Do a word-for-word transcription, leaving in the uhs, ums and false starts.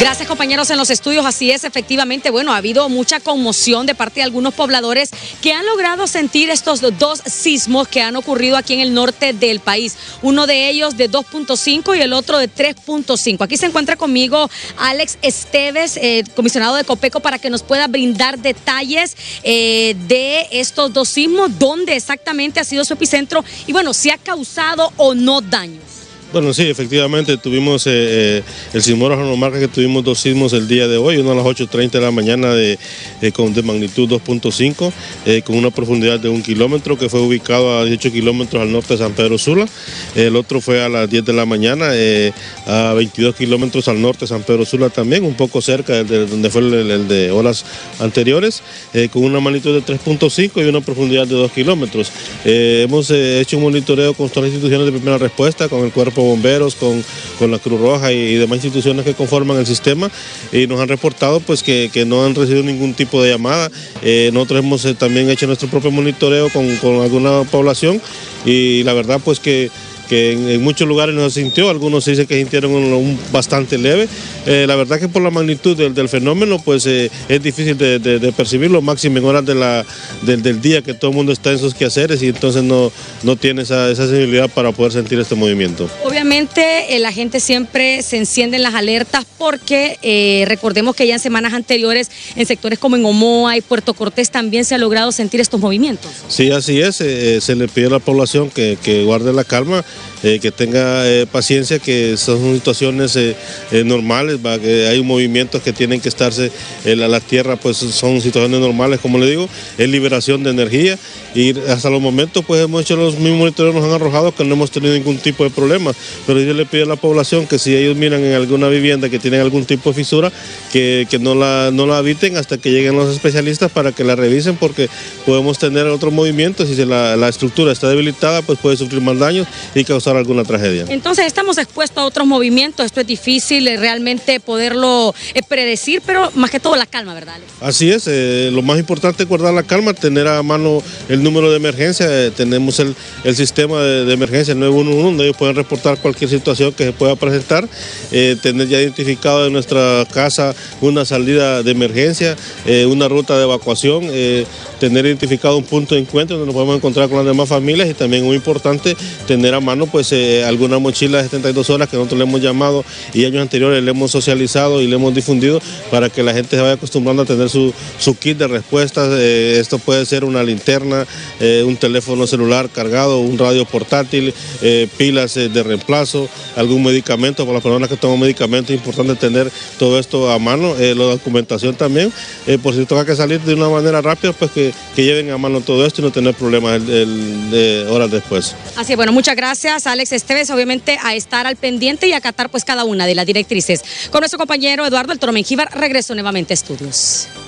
Gracias, compañeros, en los estudios. Así es, efectivamente, bueno, ha habido mucha conmoción de parte de algunos pobladores que han logrado sentir estos dos sismos que han ocurrido aquí en el norte del país. Uno de ellos de dos punto cinco y el otro de tres punto cinco. Aquí se encuentra conmigo Alex Esteves, eh, comisionado de Copeco, para que nos pueda brindar detalles eh, de estos dos sismos, dónde exactamente ha sido su epicentro y, bueno, si ha causado o no daños. Bueno, sí, efectivamente tuvimos eh, eh, el sismógrafo nos marca que tuvimos dos sismos el día de hoy, uno a las ocho treinta de la mañana de, eh, con, de magnitud dos punto cinco, eh, con una profundidad de un kilómetro, que fue ubicado a dieciocho kilómetros al norte de San Pedro Sula. El otro fue a las diez de la mañana, eh, a veintidós kilómetros al norte de San Pedro Sula también, un poco cerca de, de donde fue el, el de horas anteriores, eh, con una magnitud de tres punto cinco y una profundidad de dos kilómetros. Eh, hemos eh, hecho un monitoreo con todas las instituciones de primera respuesta, con el cuerpo bomberos, con, con la Cruz Roja y, y demás instituciones que conforman el sistema, y nos han reportado pues que, que no han recibido ningún tipo de llamada. Eh, nosotros hemos eh, también hecho nuestro propio monitoreo con, con alguna población, y la verdad pues que que en, en muchos lugares no se sintió, algunos se dice que sintieron un, un bastante leve. Eh, la verdad que por la magnitud del, del fenómeno pues eh, es difícil de, de, de percibirlo, máximo en horas de la, del, del día que todo el mundo está en sus quehaceres, y entonces no, no tiene esa, esa sensibilidad para poder sentir este movimiento. Obviamente eh, la gente siempre se enciende en las alertas porque eh, recordemos que ya en semanas anteriores en sectores como en Omoa y Puerto Cortés también se ha logrado sentir estos movimientos. Sí, así es, eh, se le pide a la población que, que guarde la calma, Eh, que tenga eh, paciencia, que son situaciones eh, eh, normales, ¿va? Que hay movimientos que tienen que estarse en la, la tierra, pues son situaciones normales, como le digo, es liberación de energía, y hasta los momentos pues hemos hecho los mismos monitoreos, nos han arrojado que no hemos tenido ningún tipo de problema, pero yo le pido a la población que si ellos miran en alguna vivienda que tienen algún tipo de fisura, que, que no, la, no la habiten hasta que lleguen los especialistas para que la revisen, porque podemos tener otros movimientos, y si la, la estructura está debilitada pues puede sufrir más daños y causar alguna tragedia. Entonces estamos expuestos a otros movimientos, esto es difícil eh, realmente poderlo eh, predecir, pero más que todo la calma, ¿verdad, Alex? Así es, eh, lo más importante es guardar la calma, tener a mano el número de emergencia, eh, tenemos el, el sistema de, de emergencia, el nueve uno uno, donde ellos pueden reportar cualquier situación que se pueda presentar, eh, tener ya identificado en nuestra casa una salida de emergencia, eh, una ruta de evacuación, eh, tener identificado un punto de encuentro donde nos podemos encontrar con las demás familias, y también muy importante tener a mano pues eh, alguna mochila de setenta y dos horas que nosotros le hemos llamado y años anteriores le hemos socializado y le hemos difundido para que la gente se vaya acostumbrando a tener su, su kit de respuestas. Eh, esto puede ser una linterna, eh, un teléfono celular cargado, un radio portátil, eh, pilas eh, de reemplazo, algún medicamento. Para las personas que toman medicamentos es importante tener todo esto a mano, eh, la documentación también, eh, por si toca que salir de una manera rápida, pues que, que lleven a mano todo esto y no tener problemas el, el, de horas después. Así es, bueno, muchas gracias, Alex Esteves, obviamente a estar al pendiente y acatar pues cada una de las directrices. Con nuestro compañero Eduardo El Toro Mengíbar, regreso nuevamente a estudios.